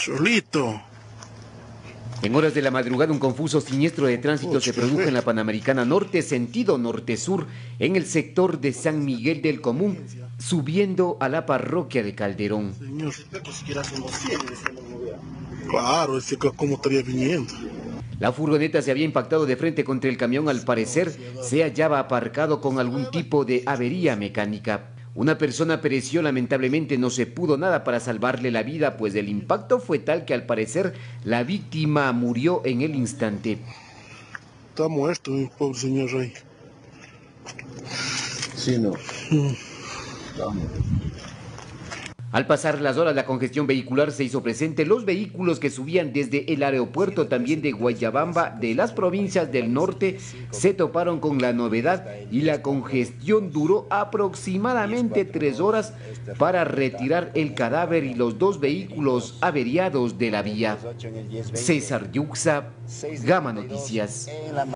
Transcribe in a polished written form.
Solito. En horas de la madrugada, un confuso siniestro de tránsito se produjo en la Panamericana Norte, sentido norte-sur, en el sector de San Miguel del Común, subiendo a la parroquia de Calderón. Señor, claro, ese cómo estaría viniendo. La furgoneta se había impactado de frente contra el camión, al parecer se hallaba aparcado con algún tipo de avería mecánica. Una persona pereció, lamentablemente no se pudo nada para salvarle la vida, pues el impacto fue tal que al parecer la víctima murió en el instante. Está muerto, mi pobre señor Rey. Sí, no. Al pasar las horas, la congestión vehicular se hizo presente. Los vehículos que subían desde el aeropuerto también de Guayabamba, de las provincias del norte, se toparon con la novedad y la congestión duró aproximadamente 3 horas para retirar el cadáver y los 2 vehículos averiados de la vía. César Yuxa, Gama Noticias.